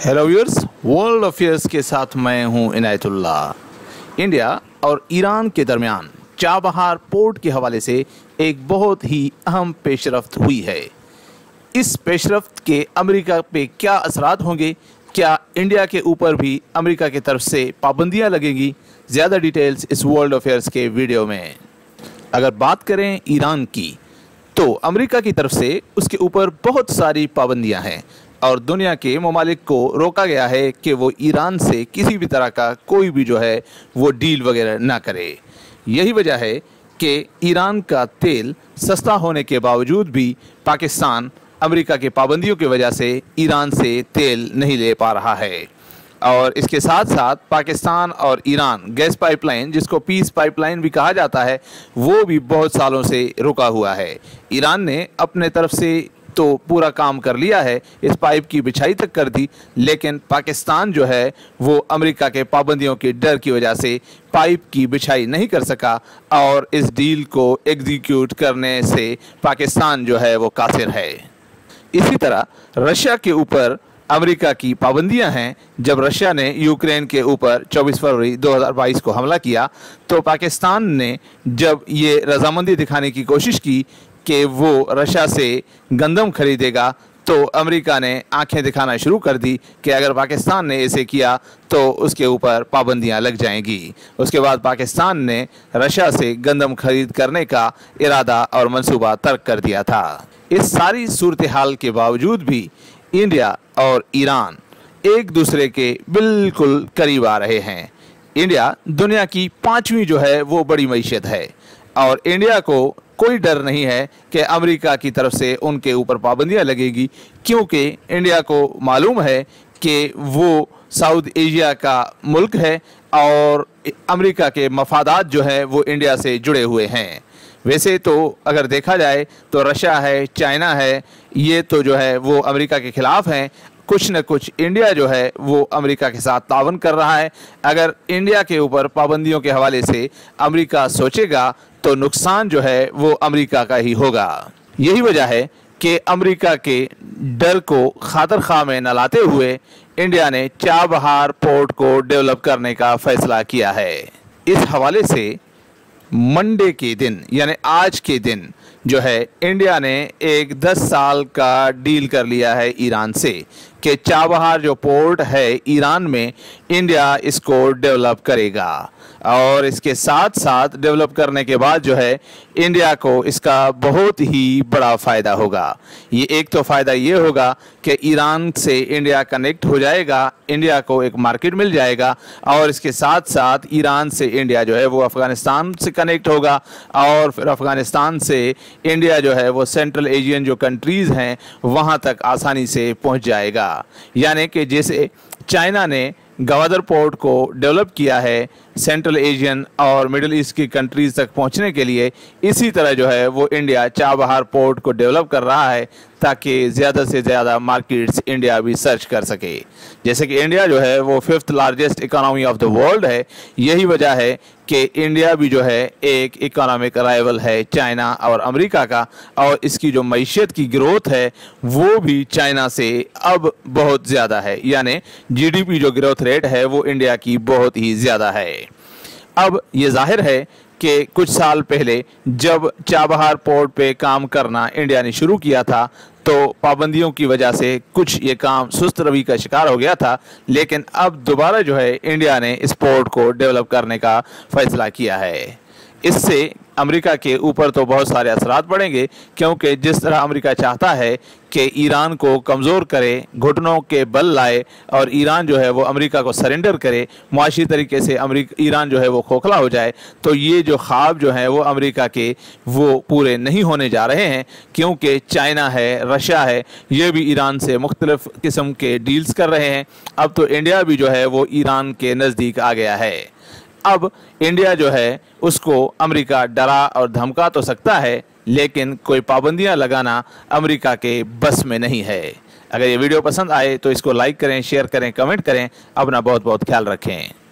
Hello viewers, world affairs के साथ मैं हूं इनायतुल्लाह। इंडिया और ईरान के दरमियान चाबहार पोर्ट के हवाले से एक बहुत ही अहम पेशरफ्त हुई है। इस पेशरफ्त के अमेरिका पे क्या असरात होंगे, क्या इंडिया के ऊपर भी अमेरिका की तरफ से पाबंदियां लगेंगी, ज़्यादा डिटेल्स इस वर्ल्ड अफेयर्स के वीडियो में। अगर बात करें ईरान की, तो अमेरिका की तरफ से उसके ऊपर बहुत सारी पाबंदियां हैं और दुनिया के ममालिक को रोका गया है कि वो ईरान से किसी भी तरह का कोई भी जो है वो डील वगैरह ना करे। यही वजह है कि ईरान का तेल सस्ता होने के बावजूद भी पाकिस्तान अमेरिका के पाबंदियों की वजह से ईरान से तेल नहीं ले पा रहा है। और इसके साथ साथ पाकिस्तान और ईरान गैस पाइपलाइन, जिसको पीस पाइपलाइन भी कहा जाता है, वो भी बहुत सालों से रुका हुआ है। ईरान ने अपने तरफ से तो पूरा काम कर लिया है, इस पाइप की बिछाई तक कर दी, लेकिन पाकिस्तान जो है वो अमेरिका के पाबंदियों के डर की वजह से पाइप की बिछाई नहीं कर सका और इस डील को एग्जीक्यूट करने से पाकिस्तान जो है वो कासिर है। इसी तरह रशिया के ऊपर अमेरिका की पाबंदियां हैं। जब रशिया ने यूक्रेन के ऊपर 24 फरवरी 2022 को हमला किया, तो पाकिस्तान ने जब ये रजामंदी दिखाने की कोशिश की कि वो रशिया से गंदम खरीदेगा, तो अमेरिका ने आंखें दिखाना शुरू कर दी कि अगर पाकिस्तान ने इसे किया तो उसके ऊपर पाबंदियां लग जाएंगी। उसके बाद पाकिस्तान ने रशिया से गंदम खरीद करने का इरादा और मंसूबा तर्क कर दिया था। इस सारी सूरत हाल के बावजूद भी इंडिया और ईरान एक दूसरे के बिल्कुल करीब आ रहे हैं। इंडिया दुनिया की 5वीं जो है वो बड़ी मईशत है और इंडिया को कोई डर नहीं है कि अमेरिका की तरफ से उनके ऊपर पाबंदियां लगेगी, क्योंकि इंडिया को मालूम है कि वो साउथ एशिया का मुल्क है और अमेरिका के मफादात जो है वो इंडिया से जुड़े हुए हैं। वैसे तो अगर देखा जाए तो रशिया है, चाइना है, ये तो जो है वो अमेरिका के ख़िलाफ़ हैं। कुछ न कुछ इंडिया जो है वो अमेरिका के साथ तावन कर रहा है। अगर इंडिया के ऊपर पाबंदियों के हवाले से अमेरिका सोचेगा तो नुकसान जो है वो अमेरिका का ही होगा। यही वजह है कि अमेरिका के डर को खातर खा में न लाते हुए इंडिया ने चाबहार पोर्ट को डेवलप करने का फैसला किया है। इस हवाले से मंडे के दिन यानी आज के दिन जो है इंडिया ने एक 10 साल का डील कर लिया है ईरान से कि चाबहार जो पोर्ट है ईरान में, इंडिया इसको डेवलप करेगा और इसके साथ साथ डेवलप करने के बाद जो है इंडिया को इसका बहुत ही बड़ा फ़ायदा होगा। ये एक तो फ़ायदा ये होगा कि ईरान से इंडिया कनेक्ट हो जाएगा, इंडिया को एक मार्केट मिल जाएगा और इसके साथ साथ ईरान से इंडिया जो है वो अफ़गानिस्तान से कनेक्ट होगा और फिर अफ़गानिस्तान से इंडिया जो है वो सेंट्रल एशियन जो कंट्रीज़ हैं वहाँ तक आसानी से पहुँच जाएगा। यानी कि जैसे चाइना ने गवादर पोर्ट को डेवलप किया है सेंट्रल एशियन और मिडिल ईस्ट की कंट्रीज़ तक पहुंचने के लिए, इसी तरह जो है वो इंडिया चाबहार पोर्ट को डेवलप कर रहा है ताकि ज़्यादा से ज़्यादा मार्केट्स इंडिया भी सर्च कर सके। जैसे कि इंडिया जो है वो 5th largest economy of the world है। यही वजह है कि इंडिया भी जो है एक इकोनॉमिक राइवल है चाइना और अमेरिका का, और इसकी जो मईशत की ग्रोथ है वो भी चाइना से अब बहुत ज़्यादा है। यानी जीडीपी जो ग्रोथ रेट है वो इंडिया की बहुत ही ज़्यादा है। अब ये जाहिर है कि कुछ साल पहले जब चाबहार पोर्ट पे काम करना इंडिया ने शुरू किया था तो पाबंदियों की वजह से कुछ ये काम सुस्त रवि का शिकार हो गया था, लेकिन अब दोबारा जो है इंडिया ने इस पोर्ट को डेवलप करने का फैसला किया है। इससे अमेरिका के ऊपर तो बहुत सारे असरात पड़ेंगे, क्योंकि जिस तरह अमेरिका चाहता है कि ईरान को कमज़ोर करे, घुटनों के बल लाए और ईरान जो है वो अमेरिका को सरेंडर करे, मुआशी तरीके से ईरान जो है वो खोखला हो जाए, तो ये जो ख्वाब जो है वो अमेरिका के वो पूरे नहीं होने जा रहे हैं, क्योंकि चाइना है, रशिया है, ये भी ईरान से मुख्तलिफ़ किस्म के डील्स कर रहे हैं। अब तो इंडिया भी जो है वो ईरान के नज़दीक आ गया है। अब इंडिया जो है उसको अमेरिका डरा और धमका तो सकता है, लेकिन कोई पाबंदियां लगाना अमेरिका के बस में नहीं है। अगर ये वीडियो पसंद आए तो इसको लाइक करें, शेयर करें, कमेंट करें। अपना बहुत बहुत ख्याल रखें।